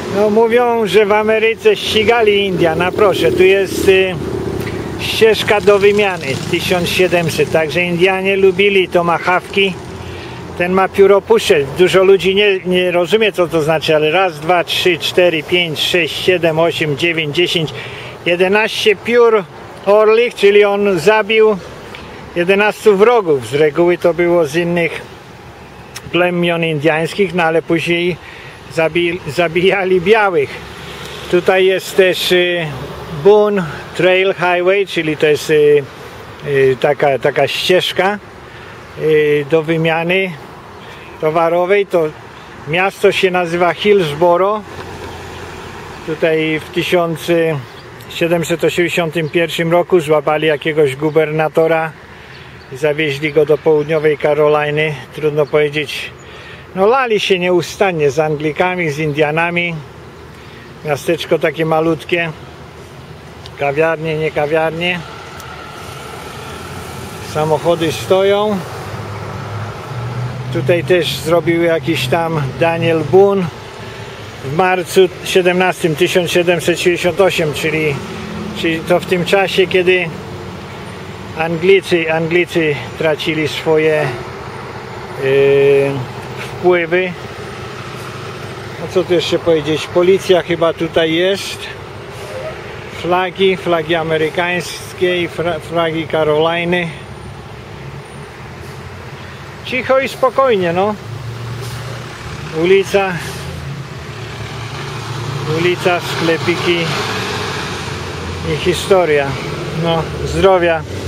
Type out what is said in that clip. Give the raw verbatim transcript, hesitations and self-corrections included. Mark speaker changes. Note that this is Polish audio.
Speaker 1: No mówią, że w Ameryce ścigali Indian, a proszę, tu jest y, ścieżka do wymiany tysiąc siedemset, także Indianie lubili tomahawki. Ten ma pióropusze, dużo ludzi nie, nie rozumie, co to znaczy, ale raz, dwa, trzy, cztery, pięć, sześć, siedem, osiem, dziewięć, dziesięć, jedenaście piór orlich, czyli on zabił jedenastu wrogów. Z reguły to było z innych plemion indyjskich, no ale później zabi zabijali białych. Tutaj jest też y, Boone Trail Highway, czyli to jest y, y, taka, taka ścieżka y, do wymiany towarowej. To miasto się nazywa Hillsboro. Tutaj w tysiąc siedemset osiemdziesiątym pierwszym roku złapali jakiegoś gubernatora i zawieźli go do południowej Karoliny. Trudno powiedzieć, no lali się nieustannie z Anglikami, z Indianami. Miasteczko takie malutkie, kawiarnie, nie kawiarnie. Samochody stoją. Tutaj też zrobił jakiś tam Daniel Boone w marcu siedemnastym tysiąc siedemset siedemdziesiątym ósmym, czyli, czyli to w tym czasie, kiedy Anglicy, Anglicy tracili swoje yy, wpływy. No co tu jeszcze powiedzieć, policja chyba tutaj jest. Flagi, flagi amerykańskie i flagi Karoliny. Cicho i spokojnie, no. Ulica, ulica, sklepiki i historia. No, zdrowia.